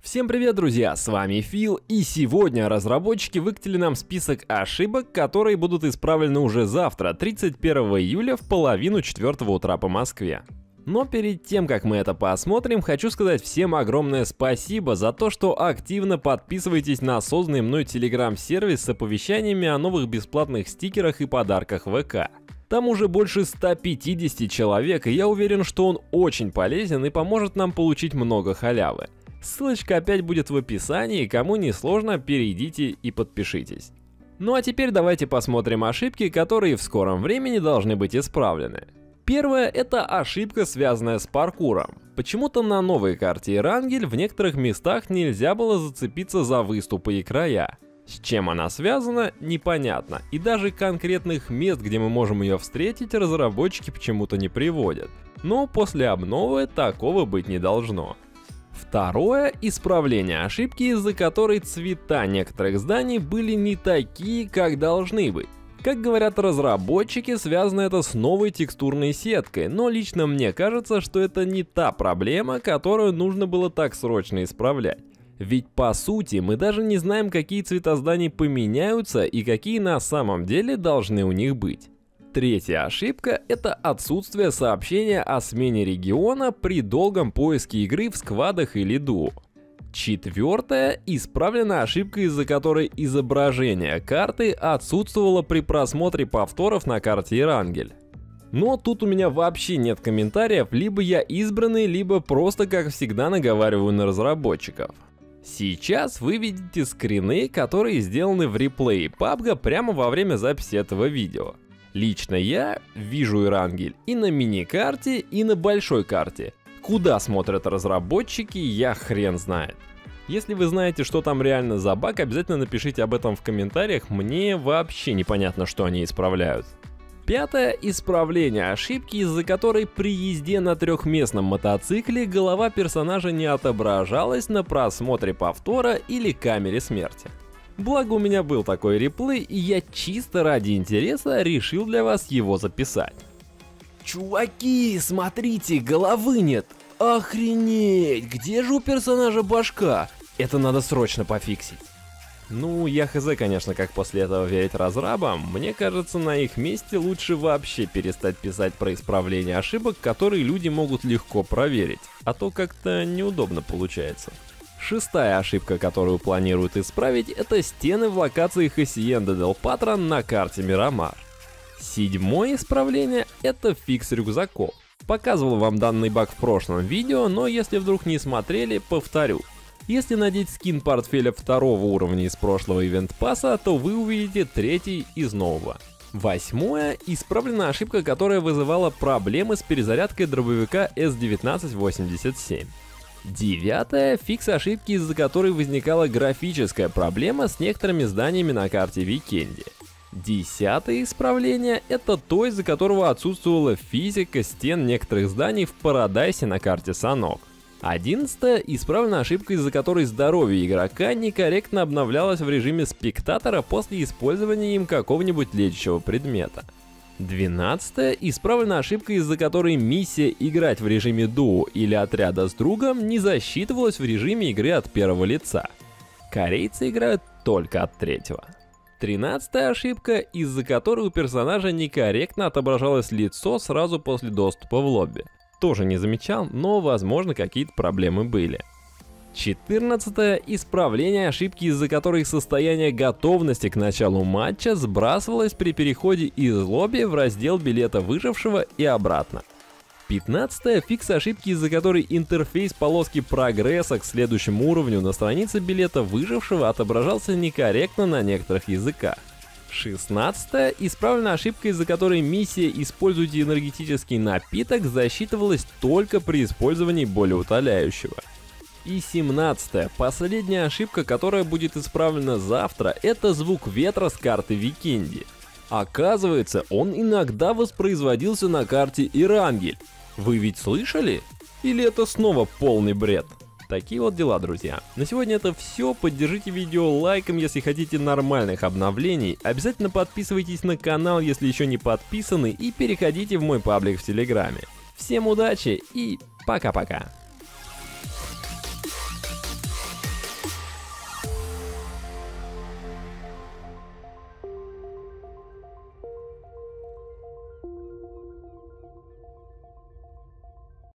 Всем привет, друзья, с вами Фил, и сегодня разработчики выкатили нам список ошибок, которые будут исправлены уже завтра, 31 июля в половину 4 утра по Москве. Но перед тем, как мы это посмотрим, хочу сказать всем огромное спасибо за то, что активно подписываетесь на созданный мной телеграм-сервис с оповещаниями о новых бесплатных стикерах и подарках ВК. Там уже больше 150 человек, и я уверен, что он очень полезен и поможет нам получить много халявы. Ссылочка опять будет в описании, кому не сложно, перейдите и подпишитесь. Ну а теперь давайте посмотрим ошибки, которые в скором времени должны быть исправлены. Первая — это ошибка, связанная с паркуром. Почему-то на новой карте Эрангель в некоторых местах нельзя было зацепиться за выступы и края. С чем она связана, непонятно, и даже конкретных мест, где мы можем ее встретить, разработчики почему-то не приводят. Но после обновы такого быть не должно. Второе — исправление ошибки, из-за которой цвета некоторых зданий были не такие, как должны быть. Как говорят разработчики, связано это с новой текстурной сеткой, но лично мне кажется, что это не та проблема, которую нужно было так срочно исправлять. Ведь по сути мы даже не знаем, какие цвета зданий поменяются и какие на самом деле должны у них быть. Третья ошибка — это отсутствие сообщения о смене региона при долгом поиске игры в сквадах или дуо. Четвертая — исправлена ошибка, из-за которой изображение карты отсутствовало при просмотре повторов на карте Эрангель. Но тут у меня вообще нет комментариев, либо я избранный, либо просто как всегда наговариваю на разработчиков. Сейчас вы видите скрины, которые сделаны в реплее PUBG прямо во время записи этого видео. Лично я вижу Эрангель и на мини-карте, и на большой карте. Куда смотрят разработчики, я хрен знает. Если вы знаете, что там реально за баг, обязательно напишите об этом в комментариях, мне вообще непонятно, что они исправляют. Пятое — исправление ошибки, из-за которой при езде на трехместном мотоцикле голова персонажа не отображалась на просмотре повтора или камере смерти. Благо у меня был такой реплей, и я чисто ради интереса решил для вас его записать. Чуваки, смотрите, головы нет! Охренеть! Где же у персонажа башка? Это надо срочно пофиксить. Ну, я хз, конечно, как после этого верить разрабам. Мне кажется, на их месте лучше вообще перестать писать про исправление ошибок, которые люди могут легко проверить, а то как-то неудобно получается. Шестая ошибка, которую планируют исправить, это стены в локации Hacienda del Patron на карте Мирамар. Седьмое исправление — это фикс рюкзаков. Показывал вам данный баг в прошлом видео, но если вдруг не смотрели, повторю. Если надеть скин портфеля второго уровня из прошлого ивент-пасса, то вы увидите третий из нового. Восьмое — исправлена ошибка, которая вызывала проблемы с перезарядкой дробовика S1987. Девятое — фикс ошибки, из-за которой возникала графическая проблема с некоторыми зданиями на карте Викенди. Десятое исправление — это то, из-за которого отсутствовала физика стен некоторых зданий в Парадайсе на карте Санок. 11. Исправлена ошибка, из-за которой здоровье игрока некорректно обновлялось в режиме спектатора после использования им какого-нибудь лечащего предмета. 12. Исправлена ошибка, из-за которой миссия играть в режиме дуо или отряда с другом не засчитывалась в режиме игры от первого лица. Корейцы играют только от третьего. 13-я ошибка, из-за которой у персонажа некорректно отображалось лицо сразу после доступа в лобби. Тоже не замечал, но возможно какие-то проблемы были. 14-е — исправление ошибки, из-за которой состояние готовности к началу матча сбрасывалось при переходе из лобби в раздел билета выжившего и обратно. 15-е — фикс ошибки, из-за которой интерфейс полоски прогресса к следующему уровню на странице билета выжившего отображался некорректно на некоторых языках. 16-я — исправлена ошибка, из-за которой миссия «Используйте энергетический напиток» засчитывалась только при использовании болеутоляющего. И 17-я, последняя ошибка, которая будет исправлена завтра, это звук ветра с карты Викенди. Оказывается, он иногда воспроизводился на карте Эрангель. Вы ведь слышали? Или это снова полный бред? Такие вот дела, друзья. На сегодня это все. Поддержите видео лайком, если хотите нормальных обновлений. Обязательно подписывайтесь на канал, если еще не подписаны, и переходите в мой паблик в Телеграме. Всем удачи и пока-пока.